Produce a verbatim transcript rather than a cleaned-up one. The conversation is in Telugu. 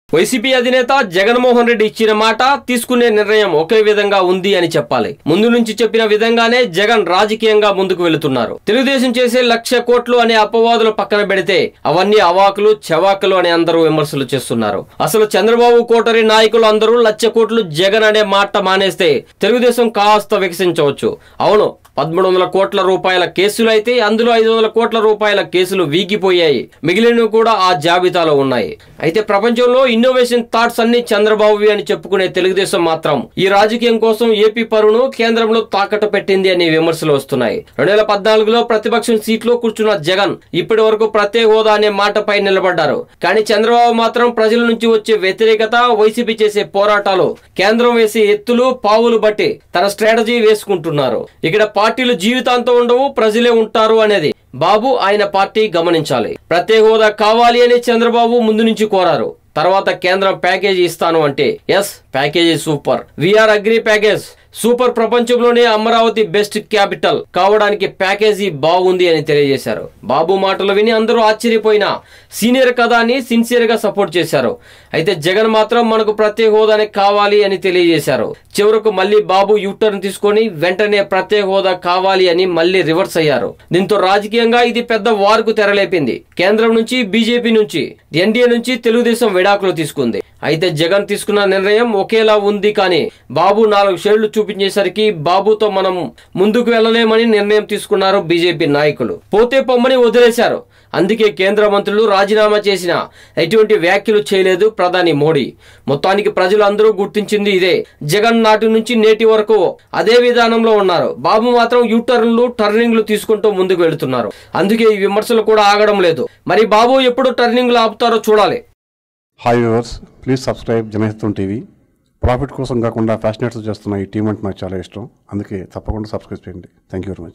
వైసీపీ అధినేత జగన్మోహన్ రెడ్డి ఇచ్చిన మాట తీసుకునే నిర్ణయం ఒకే విధంగా ఉంది అని చెప్పాలి. ముందు నుంచి చెప్పిన విధంగానే జగన్ రాజకీయంగా ముందుకు వెళుతున్నారు. తెలుగుదేశం చేసే లక్ష కోట్లు అనే అపవాదులు పక్కన పెడితే అవన్నీ అవాకులు చవాకులు అని అందరూ విమర్శలు చేస్తున్నారు. అసలు చంద్రబాబు కోటరీ నాయకులు అందరూ లక్ష కోట్లు జగన్ అనే మాట మానేస్తే తెలుగుదేశం కాస్త వికసించవచ్చు. అవును, పదమూడు వందల కోట్ల రూపాయల కేసులు అయితే అందులో ఐదు వందల కోట్ల రూపాయల కేసులు వీగిపోయాయి. మిగిలినవి కూడా ఆ జాబితాలో ఉన్నాయి. అయితే ప్రపంచంలో ఇన్నోవేషన్ థాట్స్ అన్ని చంద్రబాబు అని చెప్పుకునే తెలుగుదేశం మాత్రం ఈ రాజకీయం కోసం ఏపీ పరువును కేంద్రంలో తాకట్టు పెట్టింది అనే విమర్శలు వస్తున్నాయి. రెండు వేల పద్నాలుగులో ప్రతిపక్షం సీట్లో కూర్చున్న జగన్ ఇప్పటి వరకు ప్రత్యేక హోదా అనే మాటపై నిలబడ్డారు. కానీ చంద్రబాబు మాత్రం ప్రజల నుంచి వచ్చే వ్యతిరేకత, వైసీపీ చేసే పోరాటాలు, కేంద్రం వేసే ఎత్తులు పావులు బట్టి తన స్ట్రాటజీ వేసుకుంటున్నారు. ఇక్కడ పార్టీలు జీవితాంతం ఉండవు, ప్రజలే ఉంటారు అనేది బాబు ఆయన పార్టీ గమనించాలి. ప్రత్యేక హోదా కావాలి అని చంద్రబాబు ముందు నుంచి కోరారు. తర్వాత కేంద్రం ప్యాకేజీ ఇస్తాను అంటే yes, package super, we are agree package super, ప్రపంచంలోనే అమరావతి బెస్ట్ క్యాపిటల్ కావడానికి ప్యాకేజీ బాగుంది అని తెలియజేశారు. బాబు మాటలు విని అందరూ ఆశ్చర్యపోయినా సీనియర్ కదా అని సిన్సియర్ గా సపోర్ట్ చేశారు. అయితే జగన్ మాత్రం మనకు ప్రత్యేక హోదానే కావాలి అని తెలియజేశారు. చివరకు మళ్ళీ బాబు యూటర్న్ తీసుకొని వెంటనే ప్రత్యేక హోదా కావాలి అని మళ్ళీ రివర్స్ అయ్యారు. దీంతో రాజకీయంగా ఇది పెద్ద వార్కు తెరలేపింది. కేంద్రం నుంచి, బీజేపీ నుంచి, ఎన్డీఏ నుంచి తెలుగుదేశం విడాకులు తీసుకుంది. అయితే జగన్ తీసుకున్న నిర్ణయం ఒకేలా ఉంది. కానీ బాబు నాలుగు షేళ్లు చూపించేసరికి బాబుతో మనం ముందుకు వెళ్లలేమని నిర్ణయం తీసుకున్నారు బీజేపీ నాయకులు. పోతే పొమ్మని వదిలేశారు. అందుకే కేంద్ర మంత్రులు రాజీనామా చేసిన ఎటువంటి వ్యాఖ్యలు చేయలేదు ప్రధాని మోడీ. మొత్తానికి ప్రజలు అందరూ గుర్తించింది ఇదే. జగన్ నాటి నుంచి నేటి వరకు అదే విధానంలో ఉన్నారు. బాబు మాత్రం యూటర్న్లు, టర్నింగ్లు తీసుకుంటూ ముందుకు వెళుతున్నారు. అందుకే ఈ విమర్శలు కూడా ఆగడం లేదు. మరి బాబు ఎప్పుడు టర్నింగ్లు ఆపుతారో చూడాలి. Hi viewers, please subscribe Janahitam TV. Profit కోసం కాకుండా ఫ్యాషనేట్స్ చేస్తున్న ఈ టీం అంటే నాకు చాలా ఇష్టం. అందుకే తప్పకుండా సబ్స్క్రైబ్ చేయండి. Thank you very much.